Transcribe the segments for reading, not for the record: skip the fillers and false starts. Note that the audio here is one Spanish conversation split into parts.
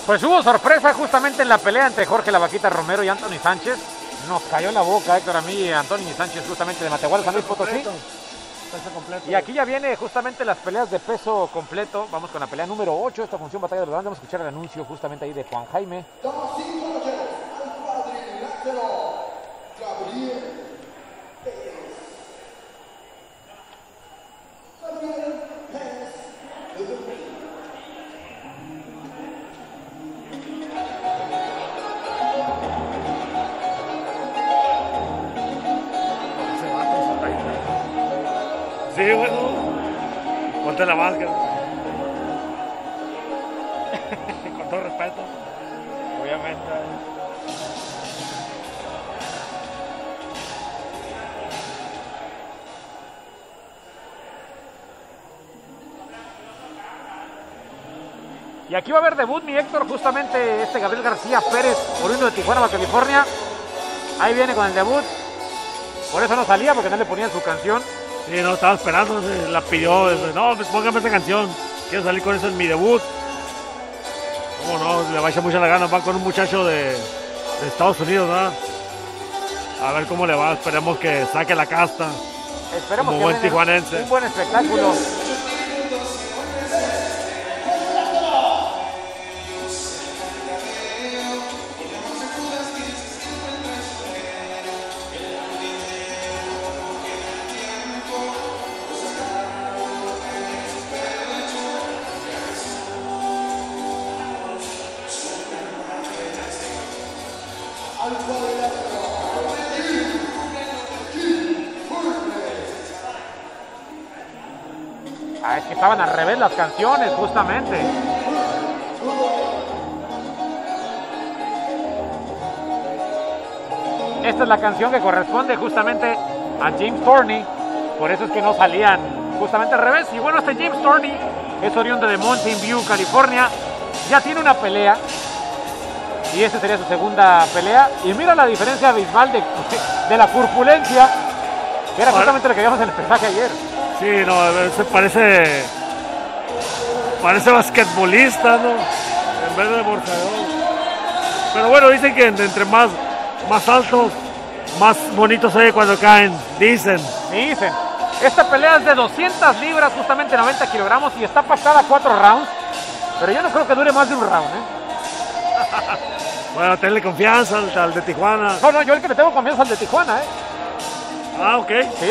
Pues hubo sorpresa justamente en la pelea entre Jorge La Vaquita Romero y Anthony Sánchez. Nos cayó la boca, Héctor, a mí y Anthony Sánchez justamente de Matehuala, San Luis Potosí. Peso completo. Y aquí ya viene justamente las peleas de peso completo. Vamos con la pelea número 8, esta función Batalla de los Grandes. Vamos a escuchar el anuncio justamente ahí de Juan Jaime. Sí, bueno. Ponte la máscara. Con todo respeto. Obviamente. Y aquí va a haber debut, mi Héctor, justamente este Gabriel García Pérez, oriundo de Tijuana, Baja California. Ahí viene con el debut. Por eso no salía, porque no le ponían su canción. Sí, no, estaba esperando, la pidió. No, pues póngame esta canción. Quiero salir con eso en mi debut. ¿Cómo no? Le va a echar mucha la gana. Va con un muchacho de Estados Unidos, ¿verdad? A ver cómo le va. Esperemos que saque la casta. Esperemos como que buen tijuanense. Un buen espectáculo. Es que estaban al revés las canciones, justamente. Esta es la canción que corresponde justamente a James Thorney. Por eso es que no salían justamente al revés. Y bueno, este James Thorney es oriundo de Mountain View, California. Ya tiene una pelea. Y esta sería su segunda pelea. Y mira la diferencia abismal de la corpulencia, que era justamente lo que vimos en el pesaje ayer. Sí, no, parece basquetbolista, ¿no? En vez de boxeador. Pero bueno, dicen que entre más altos, más bonitos se ve cuando caen, dicen. Dicen. Esta pelea es de 200 libras, justamente 90 kilogramos, y está pactada a 4 rounds. Pero yo no creo que dure más de un round, ¿eh? Bueno, tenle confianza al de Tijuana. No, yo el que le tengo confianza al de Tijuana, ¿eh? Ah, ok. Sí.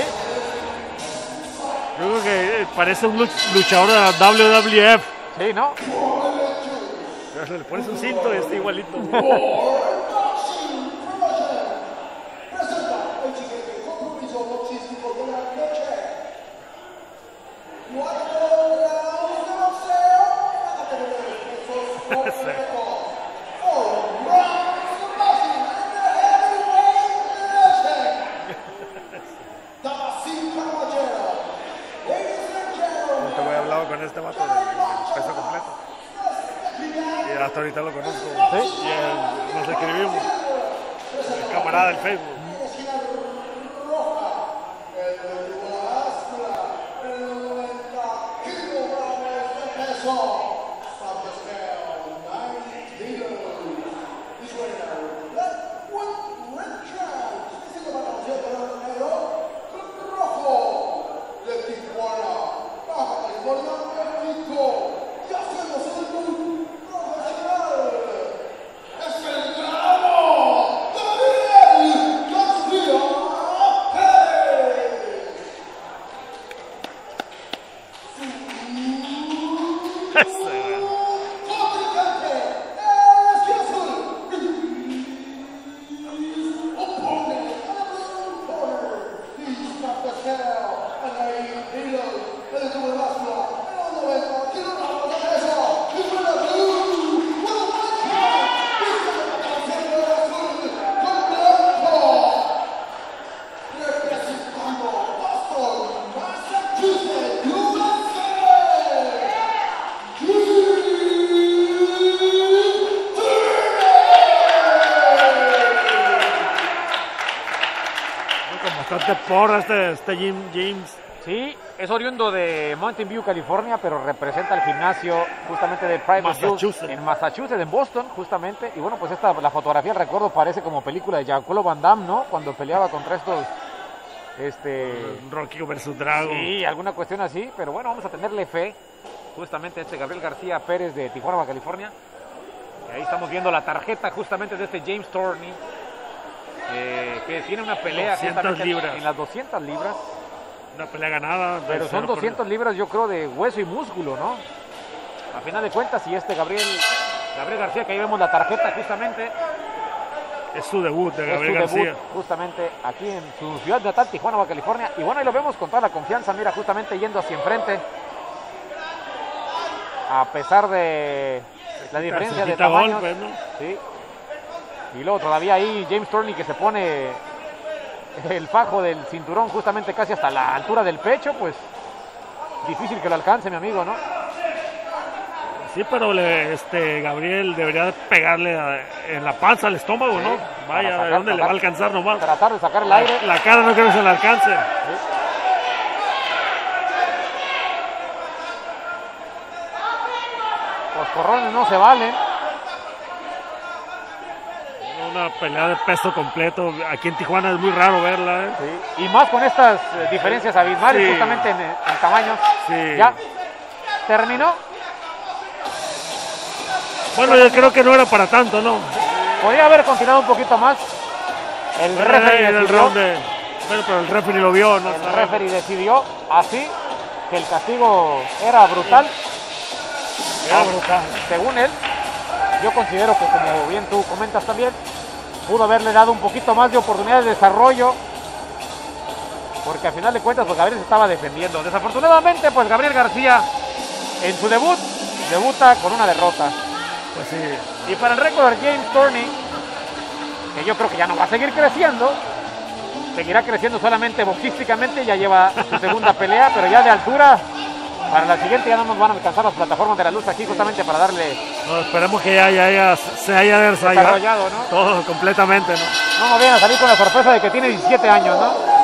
Yo creo que parece un luchador de la WWF. Sí, ¿no? Le pones un cinto y está igualito. Con este vato del peso completo. Y hasta ahorita lo conozco. ¿Sí? Y nos escribimos. El camarada del Facebook. Bastante porra este James. Sí, Es oriundo de Mountain View, California, pero representa el gimnasio justamente de Private Jules en Massachusetts, en Boston, justamente. Y bueno, pues la fotografía, recuerdo, parece como película de Jean-Claude Van Damme, ¿no? Cuando peleaba contra estos... Rocky versus Drago. Sí, alguna cuestión así, pero bueno, vamos a tenerle fe justamente a Gabriel García Pérez de Tijuana, California. Y ahí estamos viendo la tarjeta justamente de James Toney, que tiene una pelea 200 libras. En las 200 libras. Una pelea ganada. Pero son 200 libras, yo creo, de hueso y músculo, ¿no? A final de cuentas, y Gabriel García, que ahí vemos la tarjeta justamente. Es su debut de Gabriel García. Debut, justamente aquí en su ciudad natal, Tijuana, Baja California. Y bueno, ahí lo vemos con toda la confianza, mira, justamente yendo hacia enfrente. A pesar de la diferencia de tamaños. Golpes, ¿no? Sí. Y luego todavía ahí James Toney, que se pone el fajo del cinturón justamente casi hasta la altura del pecho, pues difícil que lo alcance, mi amigo, ¿no? Sí, pero Gabriel debería pegarle en la panza, al estómago, sí, ¿no? Vaya, ¿de dónde le va a alcanzar nomás? Tratar de sacar el aire. La cara no creo que se le alcance. Sí. Los corrones no se valen. Una pelea de peso completo. Aquí en Tijuana es muy raro verla, ¿eh? Sí. Y más con estas diferencias abismales, sí, justamente en tamaños. Sí. Ya terminó. Bueno, yo creo que no era para tanto, ¿no? Podría haber continuado un poquito más. El referee decidió. Bueno, pero el referee lo vio, ¿no? El referee decidió así que el castigo era brutal. Era brutal. Según él, yo considero que, como bien tú comentas también, pudo haberle dado un poquito más de oportunidad de desarrollo, porque al final de cuentas, pues Gabriel se estaba defendiendo. Desafortunadamente, pues Gabriel García, en su debut, debuta con una derrota. Pues sí. Y para el récord de James Toney, que yo creo que ya no va a seguir creciendo, seguirá creciendo solamente boxísticamente, ya lleva su segunda pelea, pero ya de altura, para la siguiente ya no nos van a alcanzar las plataformas de la luz aquí justamente para darle... No, esperemos que ya se haya desarrollado, ¿no? Todo completamente, ¿no? No me vayan a salir con la sorpresa de que tiene 17 años, ¿no?